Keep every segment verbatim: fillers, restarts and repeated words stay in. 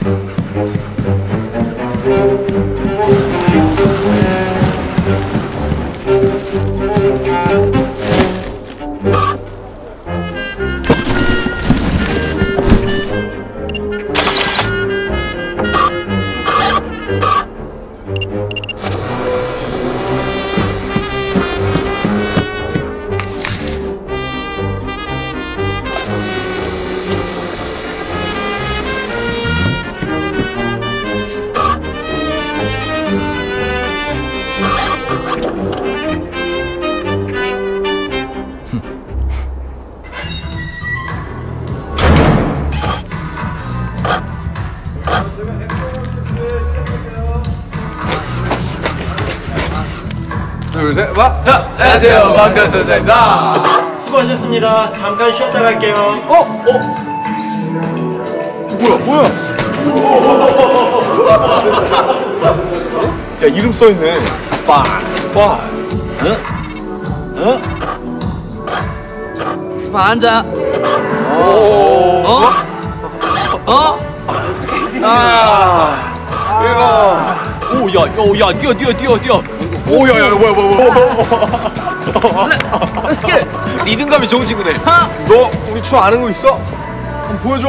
둘, 셋, 와! 자, 안녕하세요. 방탄소년단입니다. 수고하셨습니다. 잠깐 쉬었다 갈게요. 어? 어? 뭐야, 뭐야? 야, 이름 써있네. 스파, 스파. 응? 응? 스파 앉아. 오. 어? 어? 아. 이거. 오, 야, 오, 야, 뛰어, 뛰어, 뛰어, 뛰어. 오, 야, 야, 뭐야, 뭐야, 뭐야. Let's get it. 리듬감이 좋은 친구네. 하. 너 우리 춤 아는 거 있어? 한번 보여줘.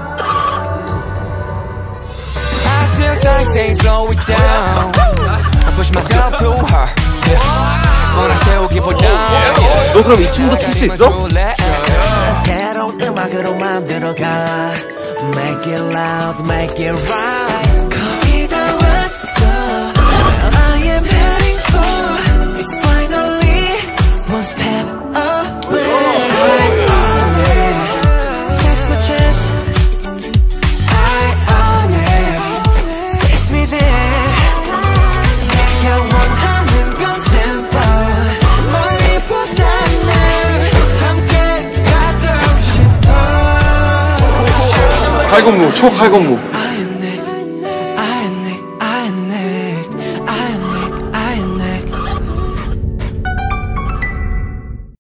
너 그럼 이 춤도 출 수 있어? 새로운 음악으로 만들어가 Make it loud, make it right 거의 다 왔어 I am heading for It's finally one step away I own it Chase my chance I own it Face me there 내가 원하는 건 simple 멀리보다는 함께 가고 싶어 칼군무, 초칼군무.